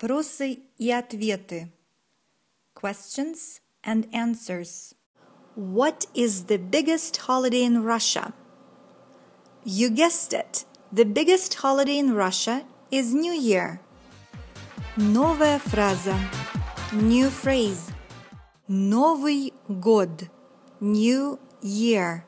Вопросы и ответы. Questions and answers. What is the biggest holiday in Russia? You guessed it. The biggest holiday in Russia is New Year. Новая фраза. New phrase. Новый год. New year.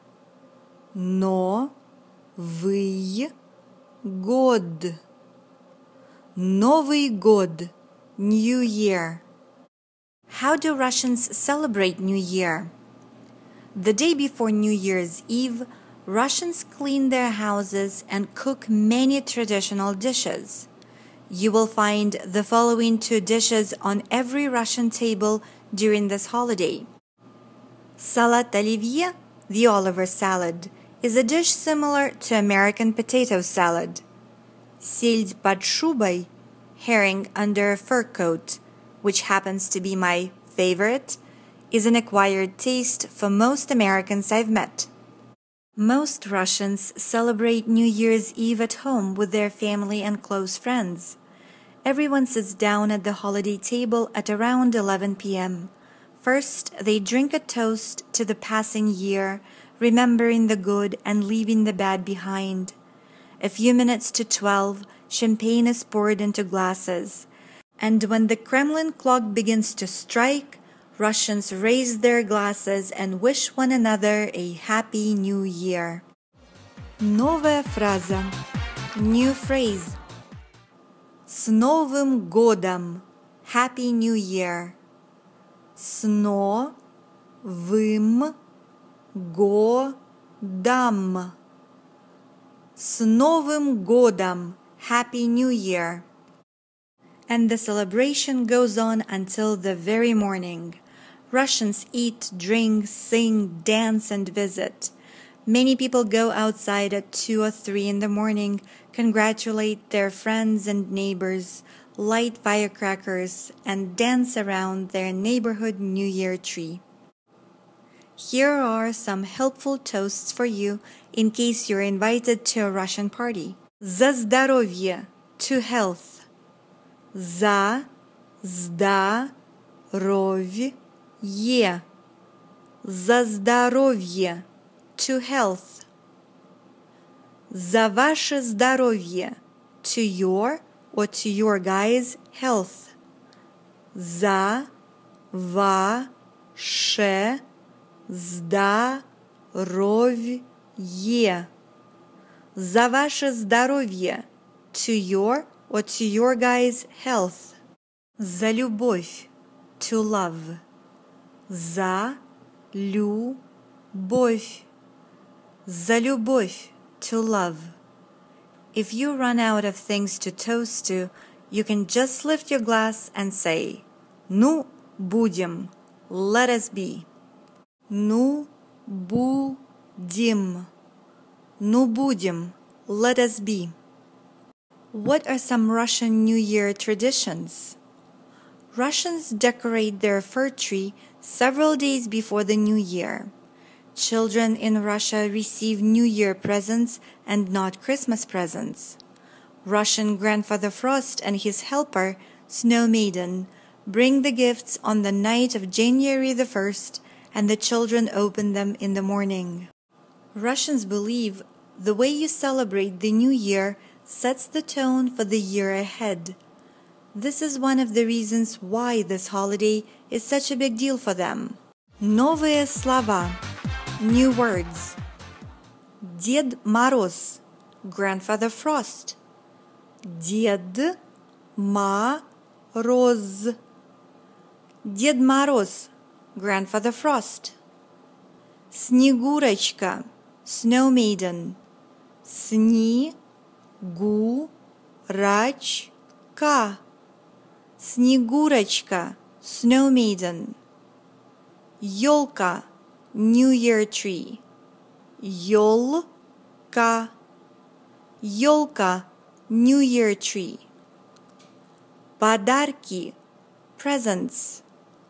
Новый год. Новый год. New Year. How do Russians celebrate New Year? The day before New Year's Eve, Russians clean their houses and cook many traditional dishes. You will find the following two dishes on every Russian table during this holiday. Salad Olivier, the Oliver salad, is a dish similar to American potato salad. Сельдь под шубой, herring under a fur coat, which happens to be my favorite, is an acquired taste for most Americans I've met. Most Russians celebrate New Year's Eve at home with their family and close friends. Everyone sits down at the holiday table at around 11 p.m. First, they drink a toast to the passing year, remembering the good and leaving the bad behind. A few minutes to 12, champagne is poured into glasses. And when the Kremlin clock begins to strike, Russians raise their glasses and wish one another a happy new year. Новая фраза. New phrase. С Новым годом. Happy New Year. С Новым годом. С Новым годом. Happy New Year. And the celebration goes on until the very morning. Russians eat, drink, sing, dance, and visit. Many people go outside at 2 or 3 in the morning, congratulate their friends and neighbors, light firecrackers, and dance around their neighborhood New Year tree. Here are some helpful toasts for you in case you're invited to a Russian party. За здоровье, to health. За здоровье. За здоровье, to health. За ваше здоровье, to your or to your guys' health. За ваше здоровье. За ваше здоровье, to your or to your guys' health. За любовь, to love. За любовь. За любовь, to love. If you run out of things to toast to, you can just lift your glass and say, Ну, будем, let us be. Ну, будем. Ну, будем, let us be. What are some Russian New Year traditions? Russians decorate their fir tree several days before the New Year. Children in Russia receive New Year presents and not Christmas presents. Russian Grandfather Frost and his helper, Snow Maiden, bring the gifts on the night of January the 1st, and the children open them in the morning. Russians believe the way you celebrate the New Year sets the tone for the year ahead. This is one of the reasons why this holiday is such a big deal for them. Новые слова. New words. Дед Мороз. Grandfather Frost. Дед Мороз. Дед Мороз. Grandfather Frost. Снегурочка. Snow Maiden. Снегурочка. Снегурочка, Snow Maiden. Ёлка, New Year tree. Ёлка. Ёлка, New Year tree. Подарки, presents.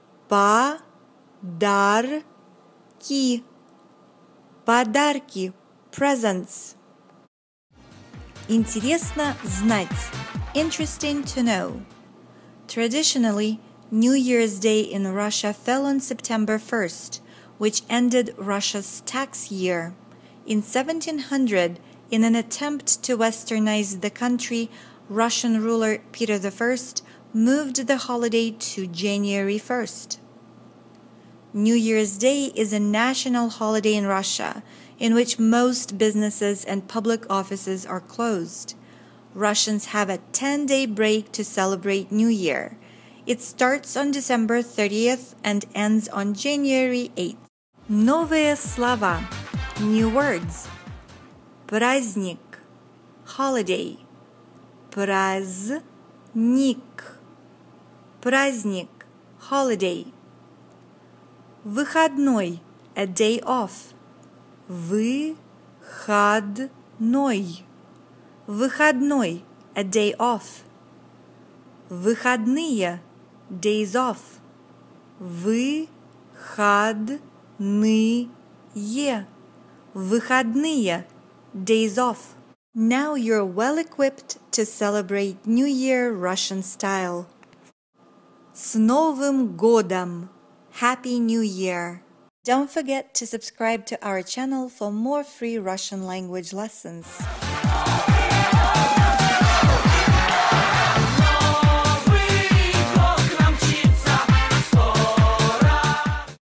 Подарки. Подарки, presents. Интересно знать. Interesting to know. Traditionally, New Year's Day in Russia fell on September 1st, which ended Russia's tax year. In 1700, in an attempt to westernize the country, Russian ruler Peter I moved the holiday to January 1st. New Year's Day is a national holiday in Russia, in which most businesses and public offices are closed. Russians have a 10-day break to celebrate New Year. It starts on December 30th and ends on January 8th. Новые слова. New words. Праздник. Holiday. Праздник. Праздник. Holiday. Выходной. A day off. Выходной. Выходной. A day off. Выходные. Days off. Выходные. Выходные. Days off. Now you're well equipped to celebrate New Year Russian style. С Новым годом! Happy New Year! Don't forget to subscribe to our channel for more free Russian language lessons.